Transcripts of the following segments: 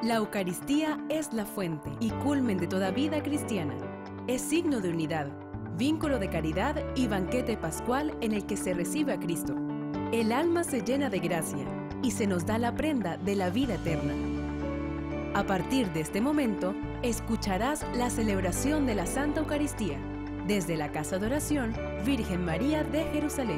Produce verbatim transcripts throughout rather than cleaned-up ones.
La Eucaristía es la fuente y culmen de toda vida cristiana. Es signo de unidad, vínculo de caridad y banquete pascual en el que se recibe a Cristo. El alma se llena de gracia y se nos da la prenda de la vida eterna. A partir de este momento, escucharás la celebración de la Santa Eucaristía desde la Casa de Oración Virgen María de Jerusalén.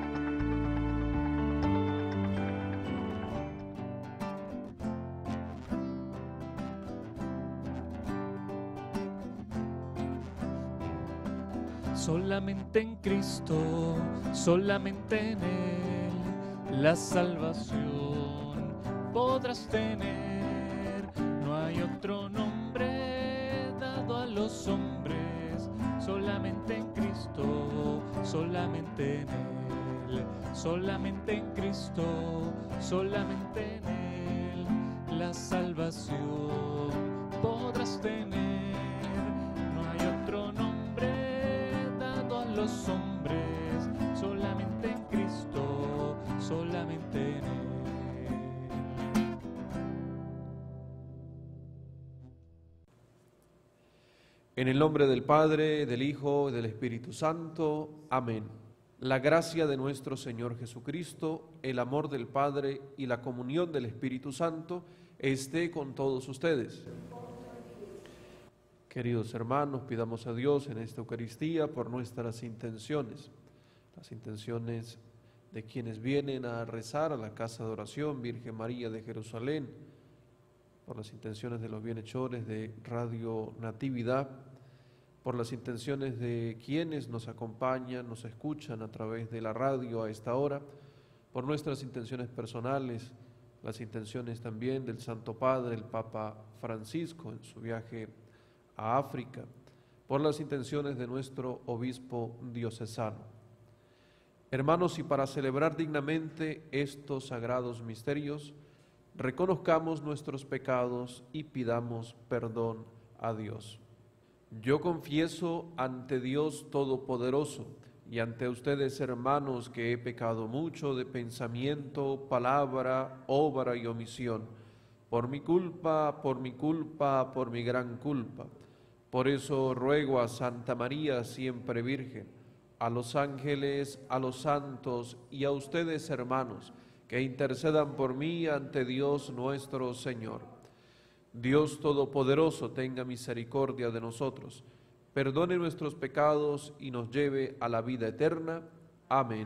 Solamente en Cristo, solamente en Él, la salvación podrás tener. No hay otro nombre dado a los hombres, solamente en Cristo, solamente en Él, solamente en Cristo, solamente en Él, la salvación podrás tener. No hay otro nombre los hombres, solamente en Cristo, solamente en Él. En el nombre del Padre, del Hijo y del Espíritu Santo. Amén. La gracia de nuestro Señor Jesucristo, el amor del Padre y la comunión del Espíritu Santo esté con todos ustedes. Queridos hermanos, pidamos a Dios en esta Eucaristía por nuestras intenciones, las intenciones de quienes vienen a rezar a la Casa de Oración Virgen María de Jerusalén, por las intenciones de los bienhechores de Radio Natividad, por las intenciones de quienes nos acompañan, nos escuchan a través de la radio a esta hora, por nuestras intenciones personales, las intenciones también del Santo Padre, el Papa Francisco en su viaje a África, por las intenciones de nuestro obispo diocesano. Hermanos, y para celebrar dignamente estos sagrados misterios, reconozcamos nuestros pecados y pidamos perdón a Dios. Yo confieso ante Dios Todopoderoso y ante ustedes, hermanos, que he pecado mucho de pensamiento, palabra, obra y omisión, por mi culpa, por mi culpa, por mi gran culpa. Por eso ruego a Santa María, siempre Virgen, a los ángeles, a los santos y a ustedes, hermanos, que intercedan por mí ante Dios nuestro Señor. Dios Todopoderoso tenga misericordia de nosotros, perdone nuestros pecados y nos lleve a la vida eterna. Amén.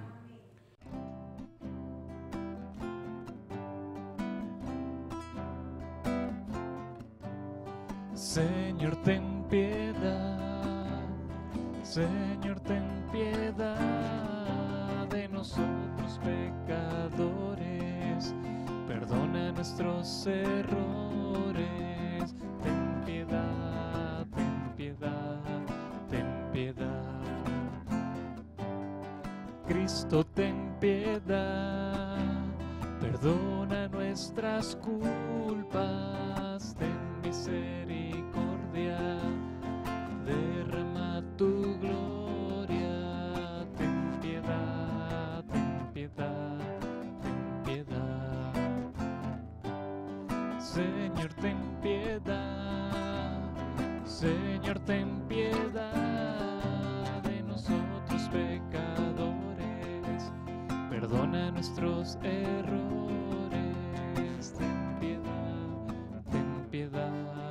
Señor, ten piedad, Señor, ten piedad de nosotros pecadores, perdona nuestros errores, ten piedad, ten piedad, ten piedad. Cristo, ten piedad, perdona nuestras culpas, ten misericordia, derrama tu gloria, ten piedad, ten piedad, ten piedad. Señor, ten piedad, Señor, ten piedad de nosotros pecadores, perdona nuestros errores, ten piedad, ten piedad.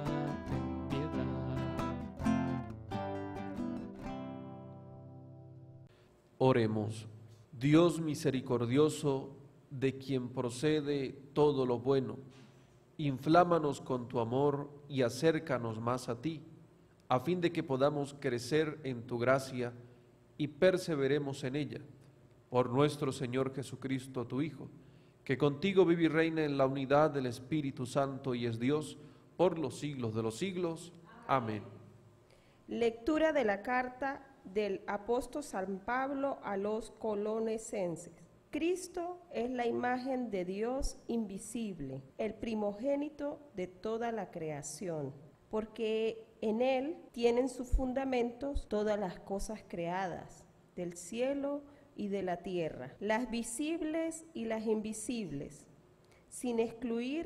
Oremos. Dios misericordioso, de quien procede todo lo bueno, inflámanos con tu amor y acércanos más a ti, a fin de que podamos crecer en tu gracia y perseveremos en ella, por nuestro Señor Jesucristo, tu Hijo, que contigo vive y reina en la unidad del Espíritu Santo y es Dios por los siglos de los siglos. Amén. Lectura de la carta del apóstol San Pablo a los Colosenses. Cristo es la imagen de Dios invisible, el primogénito de toda la creación, porque en Él tienen sus fundamentos todas las cosas creadas, del cielo y de la tierra, las visibles y las invisibles, sin excluir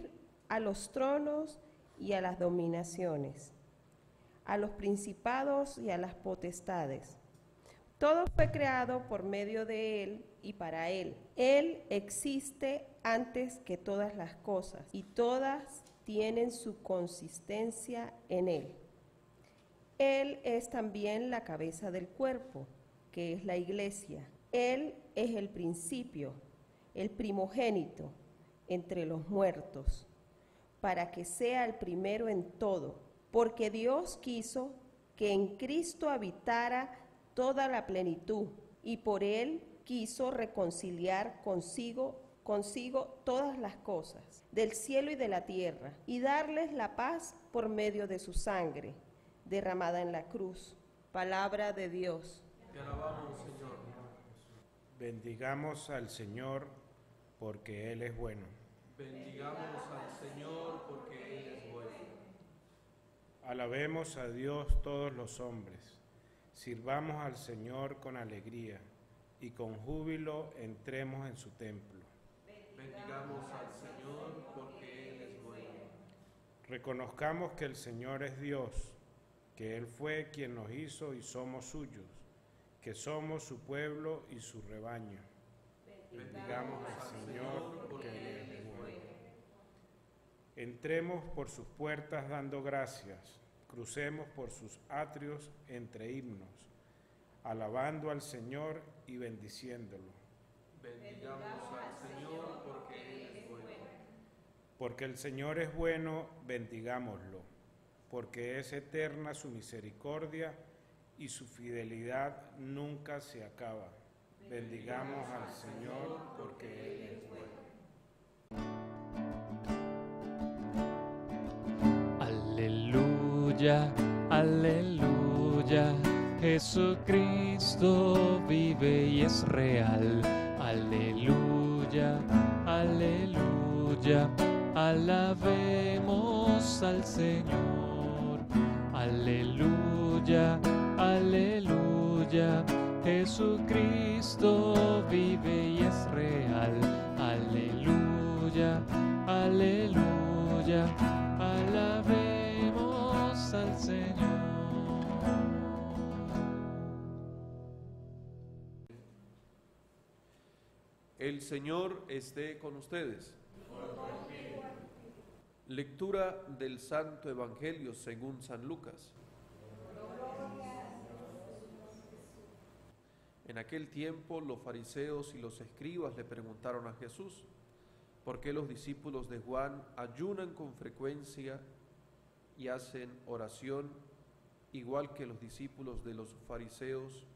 a los tronos y a las dominaciones, a los principados y a las potestades. Todo fue creado por medio de Él y para Él. Él existe antes que todas las cosas y todas tienen su consistencia en Él. Él es también la cabeza del cuerpo, que es la iglesia. Él es el principio, el primogénito entre los muertos, para que sea el primero en todo, porque Dios quiso que en Cristo habitara toda la plenitud, y por Él quiso reconciliar consigo, consigo todas las cosas, del cielo y de la tierra, y darles la paz por medio de su sangre, derramada en la cruz. Palabra de Dios. Te alabamos, Señor. Bendigamos al Señor porque Él es bueno. Bendigamos al Señor porque Él es bueno. Alabemos a Dios todos los hombres. Sirvamos al Señor con alegría y con júbilo entremos en su templo. Bendigamos al Señor porque Él es bueno. Reconozcamos que el Señor es Dios, que Él fue quien nos hizo y somos suyos, que somos su pueblo y su rebaño. Bendigamos al Señor porque Él es bueno. Entremos por sus puertas dando gracias, crucemos por sus atrios entre himnos, alabando al Señor y bendiciéndolo. Bendigamos al Señor porque Él es bueno. Porque el Señor es bueno, bendigámoslo, porque es eterna su misericordia y su fidelidad nunca se acaba. Bendigamos al Señor porque Él es bueno. Aleluya, aleluya, Jesucristo vive y es real. Aleluya, aleluya, alabemos al Señor. Aleluya, aleluya, Jesucristo vive y es real. Aleluya, aleluya, alabemos al Señor. El Señor esté con ustedes. Lectura del Santo Evangelio según San Lucas. En aquel tiempo los fariseos y los escribas le preguntaron a Jesús, ¿por qué los discípulos de Juan ayunan con frecuencia y hacen oración igual que los discípulos de los fariseos,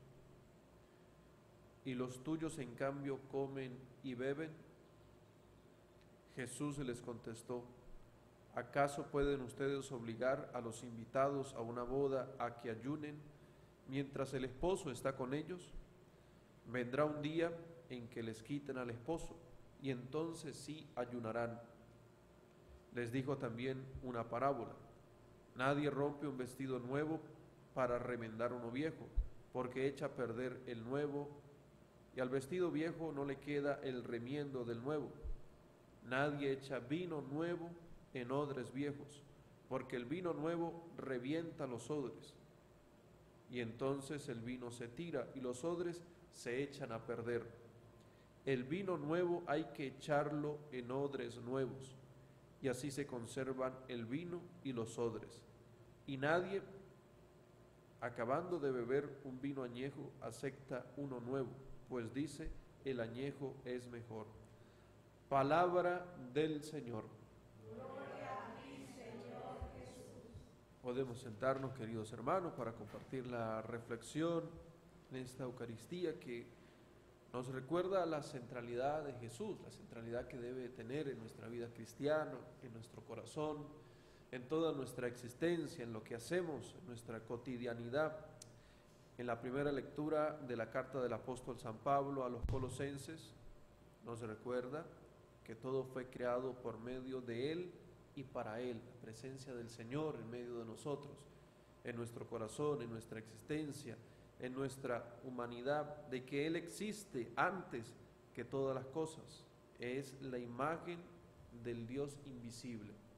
y los tuyos en cambio comen y beben? Jesús les contestó, ¿acaso pueden ustedes obligar a los invitados a una boda a que ayunen mientras el esposo está con ellos? Vendrá un día en que les quiten al esposo, y entonces sí ayunarán. Les dijo también una parábola. Nadie rompe un vestido nuevo para remendar uno viejo, porque echa a perder el nuevo, y al vestido viejo no le queda el remiendo del nuevo. Nadie echa vino nuevo en odres viejos, porque el vino nuevo revienta los odres, y entonces el vino se tira y los odres se echan a perder. El vino nuevo hay que echarlo en odres nuevos, y así se conservan el vino y los odres. Y nadie, acabando de beber un vino añejo, acepta uno nuevo, pues dice, el añejo es mejor. Palabra del Señor. Gloria a ti, Señor Jesús. Podemos sentarnos, queridos hermanos, para compartir la reflexión en esta Eucaristía que nos recuerda la centralidad de Jesús, la centralidad que debe tener en nuestra vida cristiana, en nuestro corazón, en toda nuestra existencia, en lo que hacemos, en nuestra cotidianidad. En la primera lectura de la carta del apóstol San Pablo a los Colosenses, nos recuerda que todo fue creado por medio de Él y para Él, la presencia del Señor en medio de nosotros, en nuestro corazón, en nuestra existencia, en nuestra humanidad, de que Él existe antes que todas las cosas. Es la imagen del Dios invisible.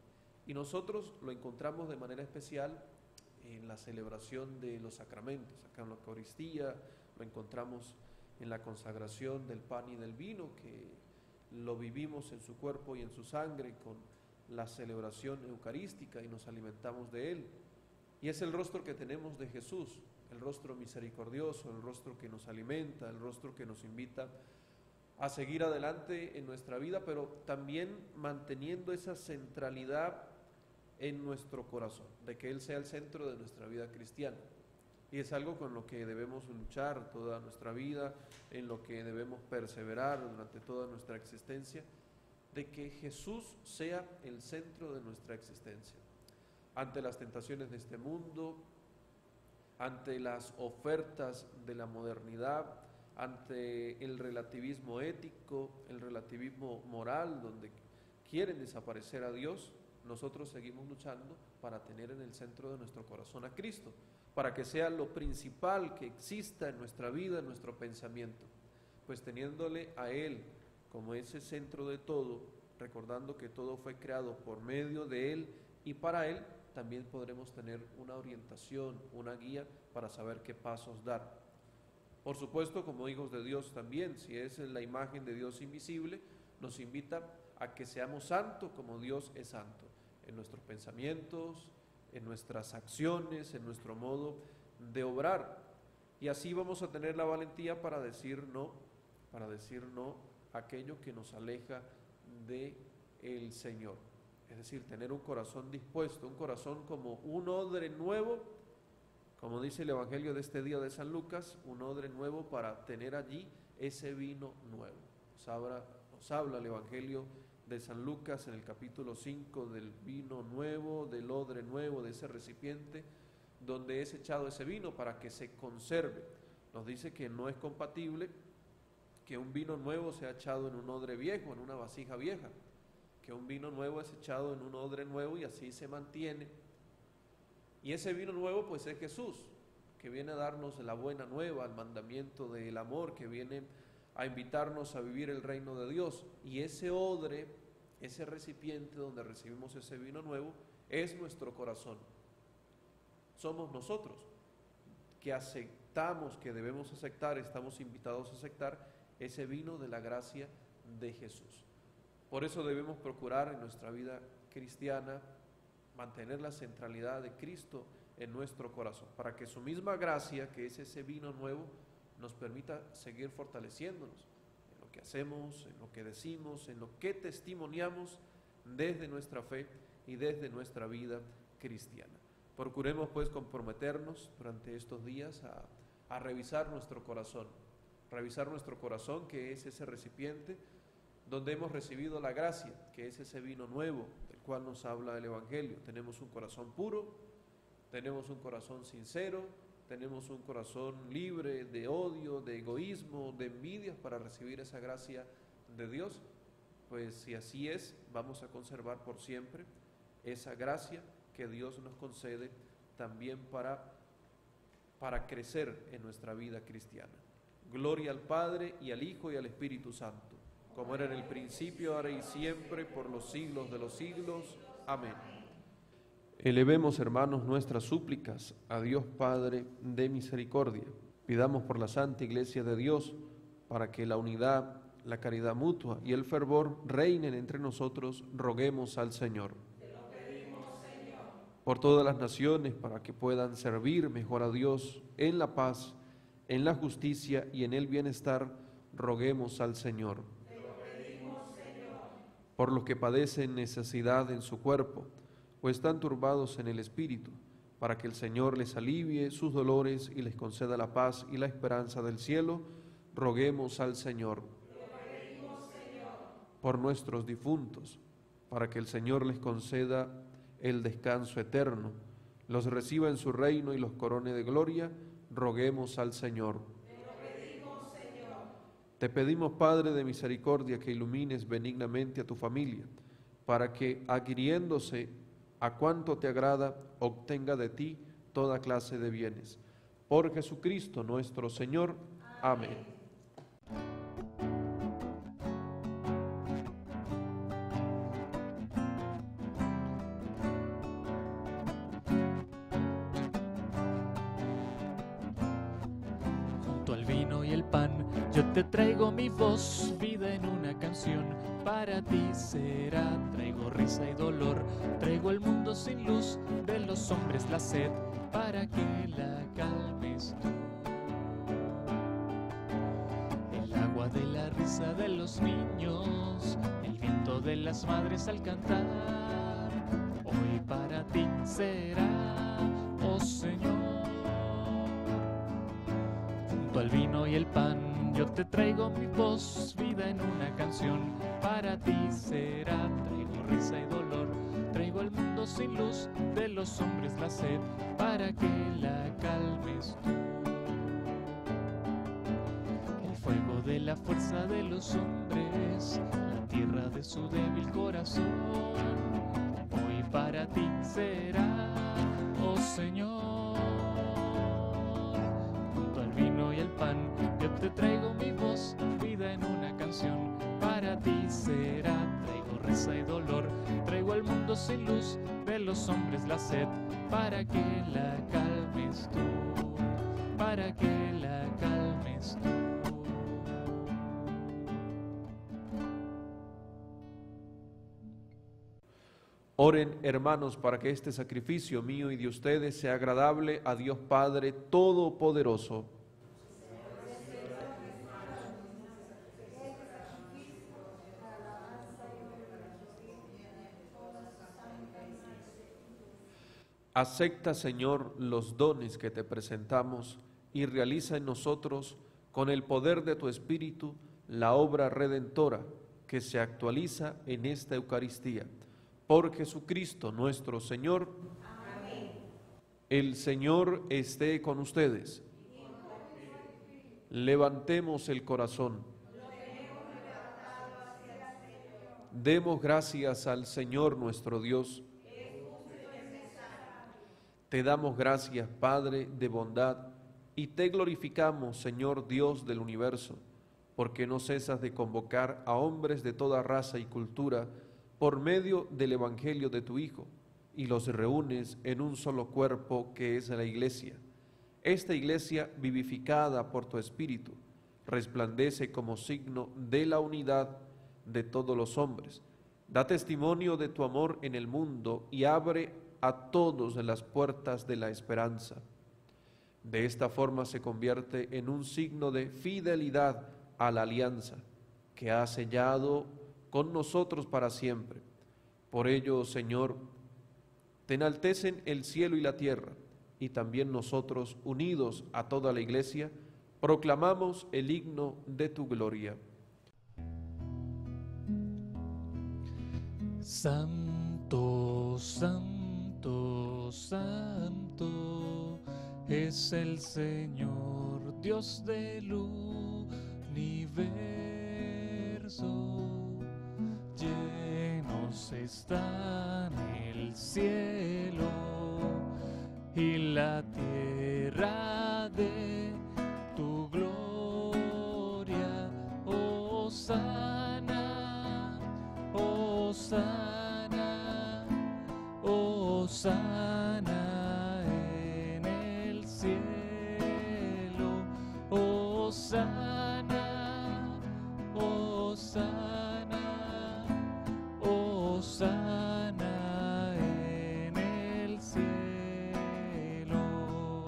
Y nosotros lo encontramos de manera especial en la celebración de los sacramentos. Acá en la Eucaristía lo encontramos en la consagración del pan y del vino, que lo vivimos en su cuerpo y en su sangre con la celebración eucarística y nos alimentamos de él. Y es el rostro que tenemos de Jesús, el rostro misericordioso, el rostro que nos alimenta, el rostro que nos invita a seguir adelante en nuestra vida, pero también manteniendo esa centralidad en nuestro corazón, de que Él sea el centro de nuestra vida cristiana. Y es algo con lo que debemos luchar toda nuestra vida, en lo que debemos perseverar durante toda nuestra existencia, de que Jesús sea el centro de nuestra existencia. Ante las tentaciones de este mundo, ante las ofertas de la modernidad, ante el relativismo ético, el relativismo moral, donde quieren desaparecer a Dios, nosotros seguimos luchando para tener en el centro de nuestro corazón a Cristo, para que sea lo principal que exista en nuestra vida, en nuestro pensamiento. Pues teniéndole a Él como ese centro de todo, recordando que todo fue creado por medio de Él y para Él, también podremos tener una orientación, una guía para saber qué pasos dar. Por supuesto, como hijos de Dios también, si es la imagen de Dios invisible, nos invita a que seamos santos como Dios es santo, en nuestros pensamientos, en nuestras acciones, en nuestro modo de obrar. Y así vamos a tener la valentía para decir no, para decir no a aquello que nos aleja de el Señor. Es decir, tener un corazón dispuesto, un corazón como un odre nuevo, como dice el Evangelio de este día de San Lucas, un odre nuevo para tener allí ese vino nuevo. Nos habla, nos habla el Evangelio de San Lucas en el capítulo cinco del vino nuevo, del odre nuevo, de ese recipiente donde es echado ese vino para que se conserve. Nos dice que no es compatible que un vino nuevo sea echado en un odre viejo, en una vasija vieja, que un vino nuevo es echado en un odre nuevo y así se mantiene. Y ese vino nuevo pues es Jesús, que viene a darnos la buena nueva, el mandamiento del amor, que viene a invitarnos a vivir el reino de Dios. Y ese odre, ese recipiente donde recibimos ese vino nuevo, es nuestro corazón. Somos nosotros que aceptamos, que debemos aceptar, estamos invitados a aceptar ese vino de la gracia de Jesús. Por eso debemos procurar en nuestra vida cristiana mantener la centralidad de Cristo en nuestro corazón, para que su misma gracia, que es ese vino nuevo, nos permita seguir fortaleciéndonos en lo que hacemos, en lo que decimos, en lo que testimoniamos desde nuestra fe y desde nuestra vida cristiana. Procuremos pues comprometernos durante estos días a, a revisar nuestro corazón, revisar nuestro corazón, que es ese recipiente donde hemos recibido la gracia, que es ese vino nuevo del cual nos habla el Evangelio. Tenemos un corazón puro, tenemos un corazón sincero, tenemos un corazón libre de odio, de egoísmo, de envidias para recibir esa gracia de Dios. Pues si así es, vamos a conservar por siempre esa gracia que Dios nos concede también para, para crecer en nuestra vida cristiana. Gloria al Padre y al Hijo y al Espíritu Santo, como era en el principio, ahora y siempre, por los siglos de los siglos. Amén. Elevemos, hermanos, nuestras súplicas a Dios Padre de misericordia. Pidamos por la Santa Iglesia de Dios, para que la unidad, la caridad mutua y el fervor reinen entre nosotros. Roguemos al Señor. Te lo pedimos, Señor. Por todas las naciones, para que puedan servir mejor a Dios en la paz, en la justicia y en el bienestar, roguemos al Señor. Te lo pedimos, Señor. Por los que padecen necesidad en su cuerpo, o están turbados en el espíritu, para que el Señor les alivie sus dolores y les conceda la paz y la esperanza del cielo, roguemos al Señor. Te lo pedimos, Señor. Por nuestros difuntos, para que el Señor les conceda el descanso eterno, los reciba en su reino y los corone de gloria, roguemos al Señor. Te lo pedimos, Señor. Te pedimos, Padre de misericordia, que ilumines benignamente a tu familia, para que, adquiriéndose a cuanto te agrada, obtenga de ti toda clase de bienes. Por Jesucristo nuestro Señor. Amén. Yo te traigo mi voz, vida en una canción, para ti será. Traigo risa y dolor, traigo el mundo sin luz, de los hombres la sed, para que la calmes tú. El agua de la risa de los niños, el viento de las madres al cantar, hoy para ti será, oh Señor. Junto al vino y el pan, yo te traigo mi voz, vida en una canción, para ti será. Traigo risa y dolor, traigo el mundo sin luz, de los hombres la sed, para que la calmes tú. El fuego de la fuerza de los hombres, la tierra de su débil corazón, hoy para ti será, oh Señor. Junto al vino y el pan, yo te traigo mi voz, vida en una canción, para ti será. Traigo risa y dolor, traigo el mundo sin luz, de los hombres la sed, para que la calmes tú, para que la calmes tú. Oren, hermanos, para que este sacrificio mío y de ustedes sea agradable a Dios Padre Todopoderoso. Acepta, Señor, los dones que te presentamos y realiza en nosotros, con el poder de tu Espíritu, la obra redentora que se actualiza en esta Eucaristía. Por Jesucristo nuestro Señor. Amén. El Señor esté con ustedes. Levantemos el corazón. Demos gracias al Señor nuestro Dios. Te damos gracias, Padre de bondad, y te glorificamos, Señor Dios del universo, porque no cesas de convocar a hombres de toda raza y cultura por medio del Evangelio de tu Hijo, y los reúnes en un solo cuerpo que es la Iglesia. Esta Iglesia, vivificada por tu Espíritu, resplandece como signo de la unidad de todos los hombres. Da testimonio de tu amor en el mundo y abre a todos las puertas de la esperanza. De esta forma se convierte en un signo de fidelidad a la alianza que ha sellado con nosotros para siempre. Por ello, Señor, te enaltecen el cielo y la tierra, y también nosotros, unidos a toda la Iglesia, proclamamos el himno de tu gloria. Santo, santo, santo, es el Señor, Dios del universo. Llenos están el cielo y la tierra de tu gloria. Hosana, hosana, hosana en el cielo. Hosana, hosana, hosana en el cielo.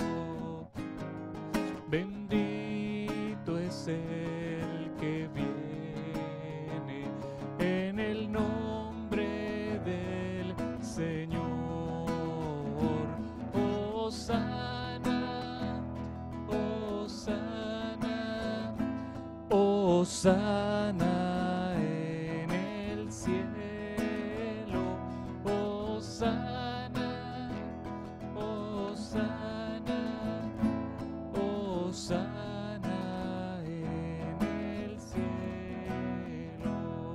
Bendito es el que viene en el nombre del Señor. Hosana, hosana, hosana en el cielo. Hosana, hosana, hosana en el cielo.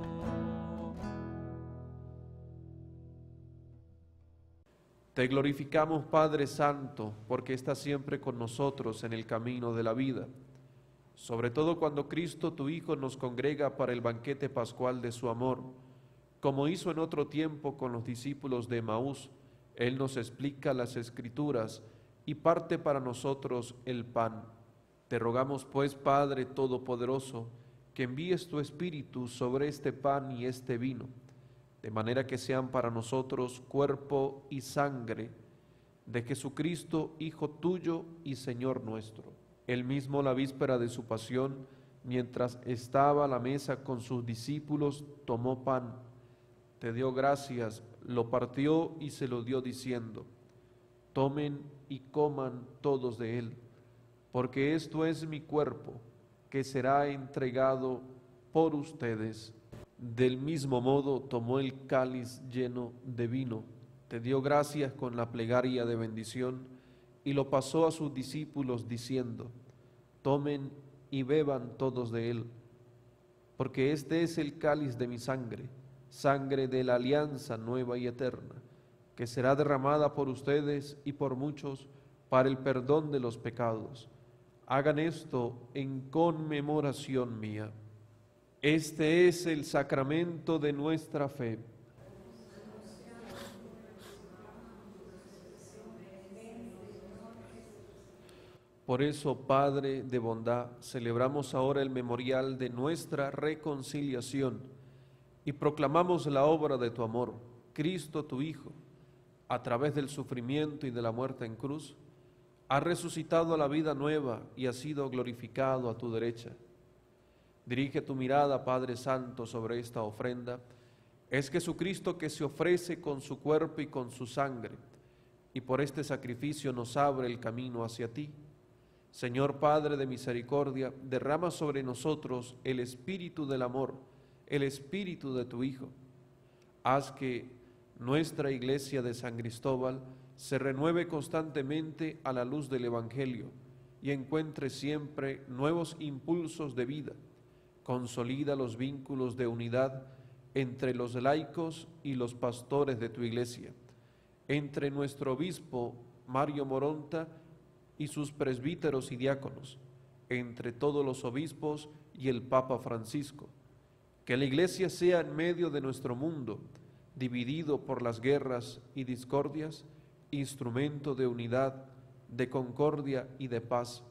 Te glorificamos, Padre Santo, porque estás siempre con nosotros en el camino de la vida, sobre todo cuando Cristo, tu Hijo, nos congrega para el banquete pascual de su amor. Como hizo en otro tiempo con los discípulos de Emaús, Él nos explica las Escrituras y parte para nosotros el pan. Te rogamos pues, Padre Todopoderoso, que envíes tu Espíritu sobre este pan y este vino, de manera que sean para nosotros cuerpo y sangre de Jesucristo, Hijo tuyo y Señor nuestro. Él mismo, la víspera de su pasión, mientras estaba a la mesa con sus discípulos, tomó pan, te dio gracias, lo partió y se lo dio diciendo: tomen y coman todos de él, porque esto es mi cuerpo, que será entregado por ustedes. Del mismo modo tomó el cáliz lleno de vino, te dio gracias con la plegaria de bendición, y lo pasó a sus discípulos diciendo: tomen y beban todos de él, porque este es el cáliz de mi sangre, sangre de la alianza nueva y eterna, que será derramada por ustedes y por muchos para el perdón de los pecados. Hagan esto en conmemoración mía. Este es el sacramento de nuestra fe. Por eso, Padre de bondad, celebramos ahora el memorial de nuestra reconciliación y proclamamos la obra de tu amor, Cristo tu Hijo, a través del sufrimiento y de la muerte en cruz, ha resucitado a la vida nueva y ha sido glorificado a tu derecha. Dirige tu mirada, Padre Santo, sobre esta ofrenda. Es Jesucristo que se ofrece con su cuerpo y con su sangre, y por este sacrificio nos abre el camino hacia ti. Señor Padre de misericordia, derrama sobre nosotros el espíritu del amor, el espíritu de tu Hijo. Haz que nuestra iglesia de San Cristóbal se renueve constantemente a la luz del Evangelio y encuentre siempre nuevos impulsos de vida. Consolida los vínculos de unidad entre los laicos y los pastores de tu iglesia, entre nuestro obispo Mario Moronta y sus presbíteros y diáconos, entre todos los obispos y el Papa Francisco. Que la iglesia sea en medio de nuestro mundo, dividido por las guerras y discordias, instrumento de unidad, de concordia y de paz.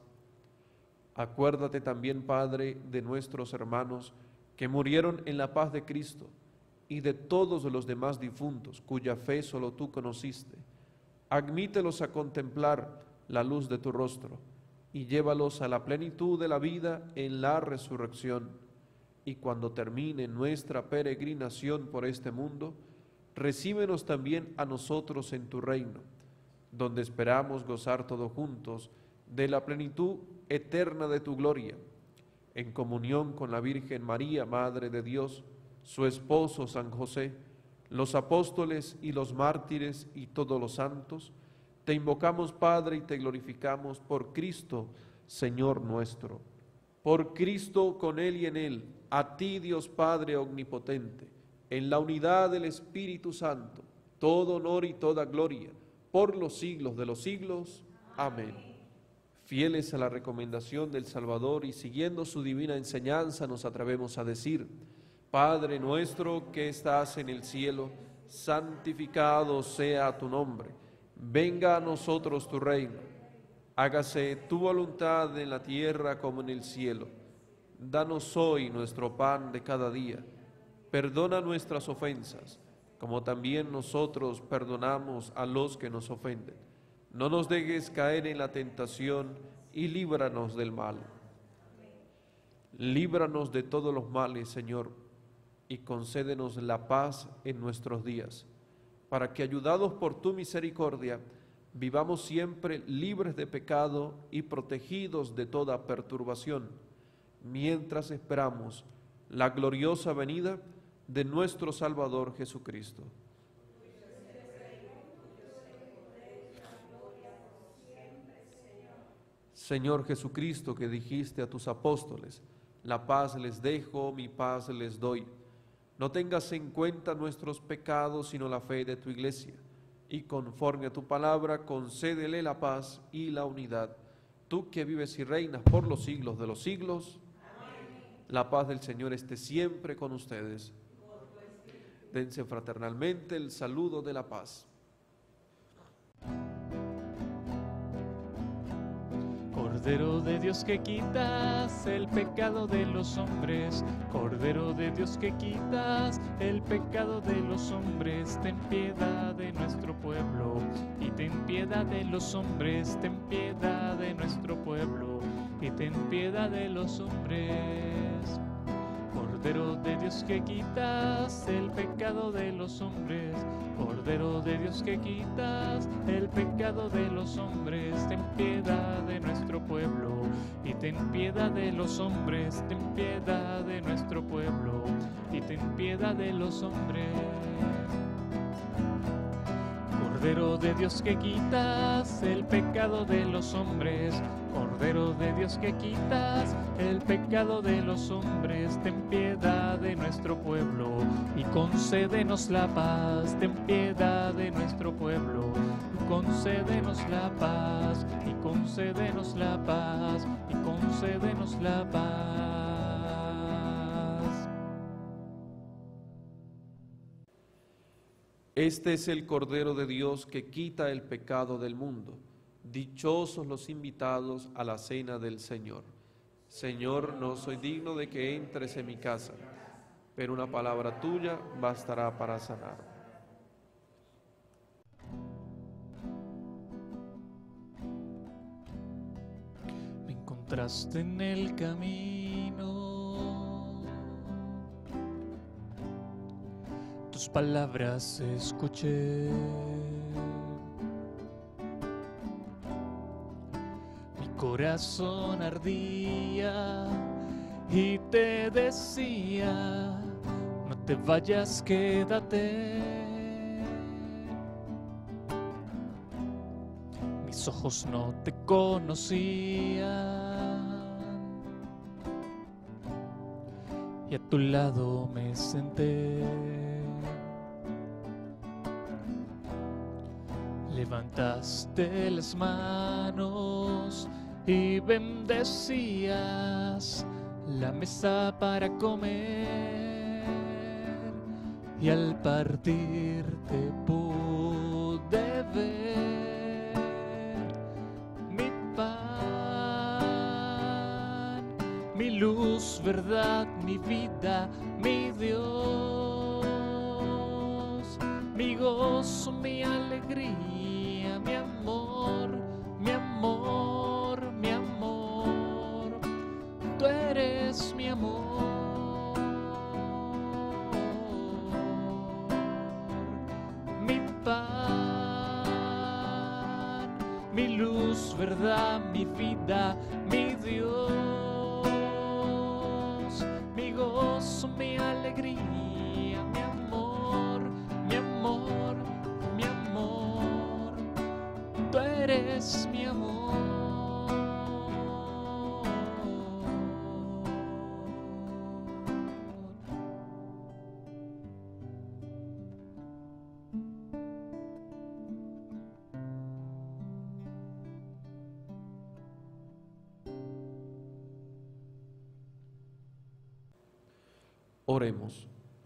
Acuérdate también, Padre, de nuestros hermanos que murieron en la paz de Cristo y de todos los demás difuntos cuya fe solo tú conociste. Admítelos a contemplar la luz de tu rostro y llévalos a la plenitud de la vida en la resurrección. Y cuando termine nuestra peregrinación por este mundo, recíbenos también a nosotros en tu reino, donde esperamos gozar todos juntos de la plenitud eterna de tu gloria, en comunión con la Virgen María, Madre de Dios, su esposo San José, los apóstoles y los mártires y todos los santos. Te invocamos, Padre, y te glorificamos por Cristo, Señor nuestro. Por Cristo, con Él y en Él, a ti, Dios Padre omnipotente, en la unidad del Espíritu Santo, todo honor y toda gloria, por los siglos de los siglos. Amén. Fieles a la recomendación del Salvador y siguiendo su divina enseñanza, nos atrevemos a decir: Padre nuestro que estás en el cielo, santificado sea tu nombre. Venga a nosotros tu reino. Hágase tu voluntad en la tierra como en el cielo. Danos hoy nuestro pan de cada día. Perdona nuestras ofensas, como también nosotros perdonamos a los que nos ofenden. No nos dejes caer en la tentación y líbranos del mal. Líbranos de todos los males, Señor, y concédenos la paz en nuestros días, para que, ayudados por tu misericordia, vivamos siempre libres de pecado y protegidos de toda perturbación, mientras esperamos la gloriosa venida de nuestro Salvador Jesucristo. Señor Jesucristo, que dijiste a tus apóstoles: la paz les dejo, mi paz les doy. No tengas en cuenta nuestros pecados, sino la fe de tu iglesia, y conforme a tu palabra, concédele la paz y la unidad. Tú que vives y reinas por los siglos de los siglos. Amén. La paz del Señor esté siempre con ustedes. Dense fraternalmente el saludo de la paz. Cordero de Dios que quitas el pecado de los hombres, Cordero de Dios que quitas el pecado de los hombres, ten piedad de nuestro pueblo, y ten piedad de los hombres, ten piedad de nuestro pueblo, y ten piedad de los hombres. Cordero de Dios que quitas el pecado de los hombres, Cordero de Dios que quitas el pecado de los hombres, ten piedad de nuestro pueblo, y ten piedad de los hombres, ten piedad de nuestro pueblo, y ten piedad de los hombres. Cordero de Dios que quitas el pecado de los hombres, Cordero de Dios que quitas el pecado de los hombres, ten piedad de nuestro pueblo y concédenos la paz, ten piedad de nuestro pueblo y concédenos la paz, y concédenos la paz, y concédenos la paz. Este es el Cordero de Dios que quita el pecado del mundo. Dichosos los invitados a la cena del Señor. Señor, no soy digno de que entres en mi casa, pero una palabra tuya bastará para sanar. Me encontraste en el camino, tus palabras escuché. Corazón ardía y te decía, no te vayas, quédate. Mis ojos no te conocían y a tu lado me senté. Levantaste las manos y bendecías la mesa para comer, y al partirte pude ver mi pan, mi luz, verdad, mi vida, mi Dios, mi gozo, mi alegría, mi amor, mi amor. Tú eres mi amor, mi pan, mi luz, verdad, mi vida, mi Dios, mi gozo, mi alegría, mi amor, mi amor, mi amor. Tú eres mi amor. Oremos.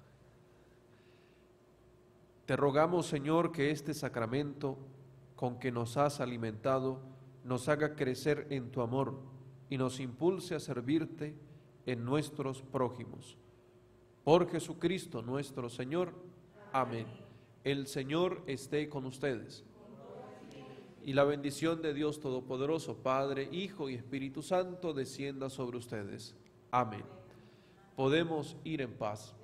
Te rogamos, Señor, que este sacramento con que nos has alimentado nos haga crecer en tu amor y nos impulse a servirte en nuestros prójimos. Por Jesucristo nuestro Señor. Amén. El Señor esté con ustedes. Y la bendición de Dios Todopoderoso, Padre, Hijo y Espíritu Santo, descienda sobre ustedes. Amén. Podemos ir en paz.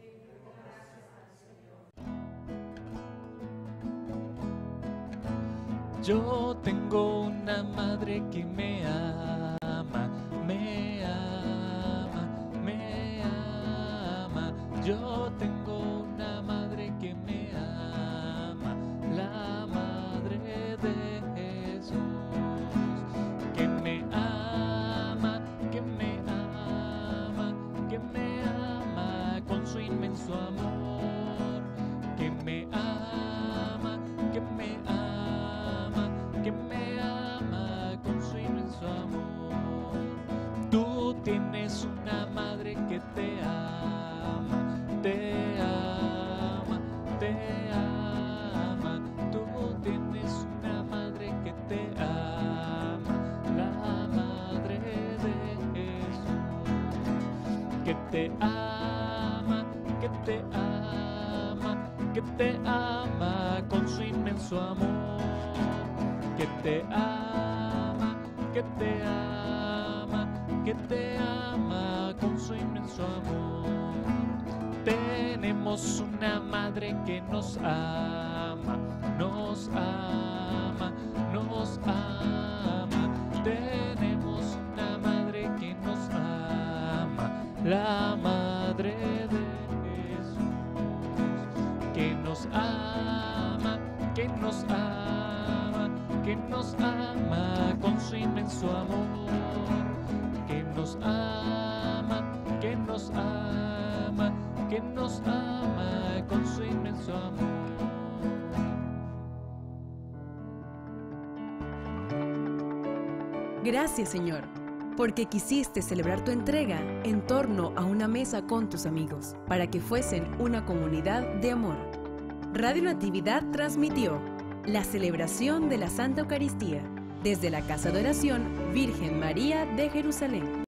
Yo tengo una madre que me ama, me ama, me ama. Yo tengo una madre que me ama, la madre de Jesús, que me ama, que me ama, que me ama con su inmenso amor, que me ama, que me ama, que me ama con su inmenso amor. Tú tienes una madre que te ama, te ama, te ama. Tú tienes una madre que te ama, la madre te ama con su inmenso amor, que te ama, que te ama, que te ama con su inmenso amor. Tenemos una madre que nos ama, nos ama, nos ama. Tenemos una madre que nos ama, la madre de Jesús, que nos ama, que nos ama, que nos ama con su inmenso amor, que nos ama, que nos ama, que nos ama con su inmenso amor. Gracias, Señor, porque quisiste celebrar tu entrega en torno a una mesa con tus amigos, para que fuesen una comunidad de amor. Radio Natividad transmitió la celebración de la Santa Eucaristía desde la Casa de Oración Virgen María de Jerusalén.